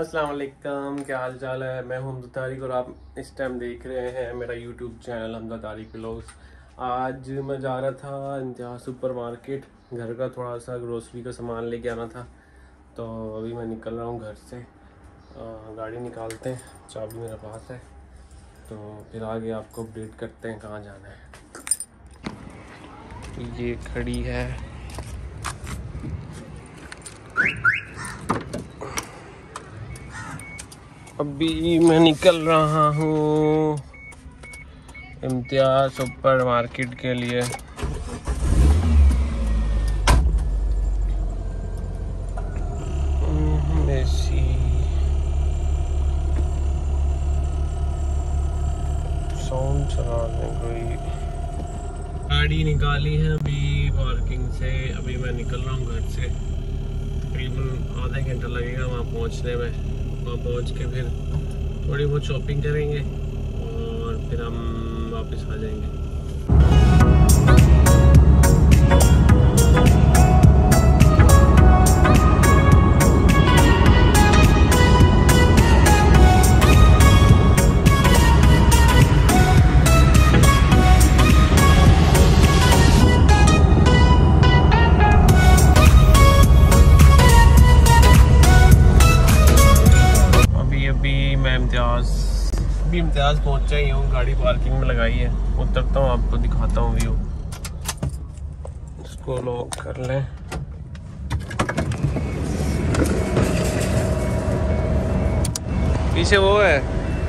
अस्सलाम वालेकुम, क्या हाल चाल है। मैं हूं हमजा तारिक और आप इस टाइम देख रहे हैं मेरा YouTube channel Hamza Tariq vlogs. आज मैं जा रहा था इम्तियाज़ सुपर मार्केट, घर का थोड़ा सा ग्रोसरी का सामान लेके आना था। तो अभी मैं निकल रहा हूं घर से। गाड़ी निकालते हैं, चाबी मेरे पास है, तो फिर आगे आपको अपडेट करते हैं कहाँ जाना है। ये खड़ी है, अभी मैं निकल रहा हूँ इम्तियाज़ सुपर मार्केट के लिए। साउंड चला रहे कोई। गाड़ी निकाली है अभी पार्किंग से। अभी मैं निकल रहा हूँ घर से, तकरीबन आधा घंटा लगेगा वहाँ पहुँचने में। वहाँ पहुँच के फिर थोड़ी बहुत शॉपिंग करेंगे और फिर हम वापस आ जाएंगे। इम्तियाज़ पहुंचा ही हूँ, गाड़ी पार्किंग में लगाई है। उतरता हूँ, आपको दिखाता हूँ व्यू। इसको लॉक कर लें। पीछे वो है,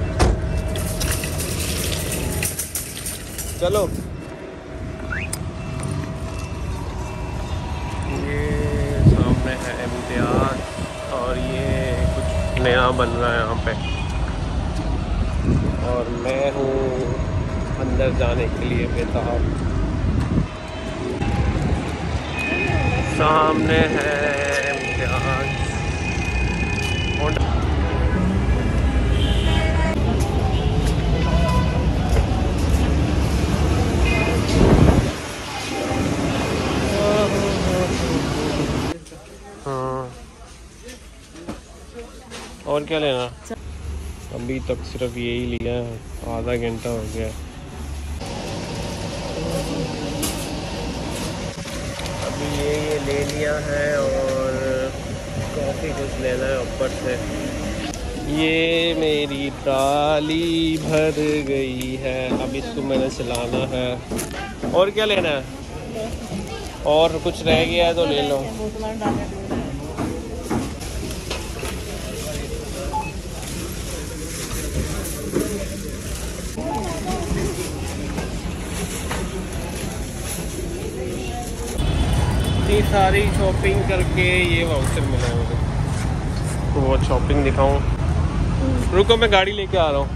चलो। ये सामने है इम्तियाज़ और ये कुछ नया बन रहा है यहाँ पे, और मैं हूँ अंदर जाने के लिए बेताब। सामने है इम्तियाज़। हाँ, और क्या लेना? अभी तक सिर्फ यही लिया है, आधा घंटा हो गया। अभी ये ले लिया है और कॉफ़ी कुछ लेना है ऊपर से। ये मेरी ट्राली भर गई है, अब इसको मैंने चलाना है। और क्या लेना है? और कुछ रह गया है तो ले लो। इतनी सारी शॉपिंग करके ये वाउचर मिला है मुझे, तो वो शॉपिंग दिखाऊं। रुको, मैं गाड़ी लेके आ रहा हूँ।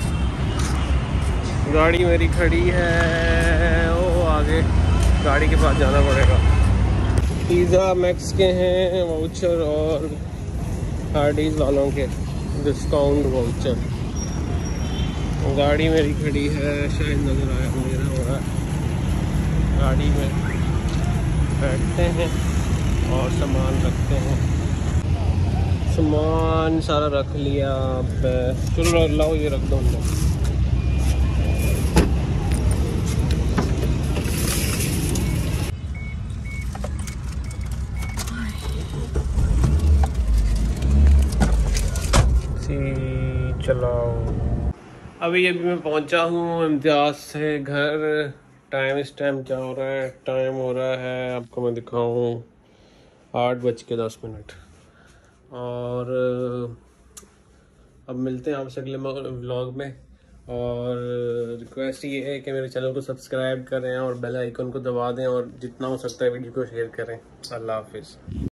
गाड़ी मेरी खड़ी है वो आगे, गाड़ी के पास जाना पड़ेगा। पिज़्ज़ा मैक्स के हैं वाउचर और हार्डीज वालों के डिस्काउंट वाउचर। गाड़ी मेरी खड़ी है, शायद नजर आया, मेरा हो रहा है। गाड़ी में बैठते हैं और सामान रखते हैं। सामान सारा रख लिया। अब चलो लाओ, ये रख दो अंदर। चलाओ। अभी मैं पहुंचा हूँ इम्तियाज़ से घर। इस टाइम क्या हो रहा है? टाइम हो रहा है, आपको मैं दिखाऊं, 8:10। और अब मिलते हैं आपसे अगले व्लॉग में। और रिक्वेस्ट ये है कि मेरे चैनल को सब्सक्राइब करें और बेल आइकन को दबा दें, और जितना हो सकता है वीडियो को शेयर करें। अल्लाह हाफिज़।